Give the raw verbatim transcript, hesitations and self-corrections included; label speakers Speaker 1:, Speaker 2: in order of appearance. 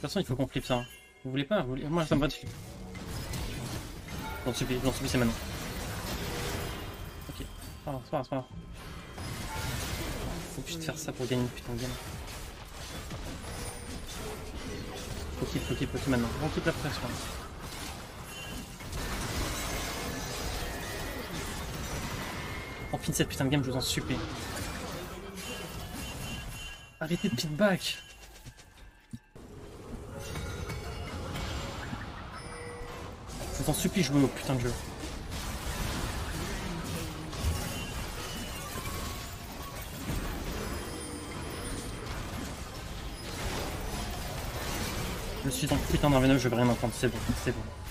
Speaker 1: façon, il faut qu'on flippe ça. Hein. Vous voulez pas vous voulez... Moi, ça me va de flip. J'en supplie, j'en supplie, c'est maintenant. Ok. Ah, c'est pas grave, c'est pas grave. Faut juste faire ça pour gagner une putain de game. Faut qu'il, faut qu'il, faut qu'il maintenant. On quitte la pression. On finit cette putain de game, je vous en supplie. Arrêtez de feedback. Je vous en supplie, jouez au putain de jeu. Je suis en putain d'un V neuf, je vais rien entendre, c'est bon, c'est bon.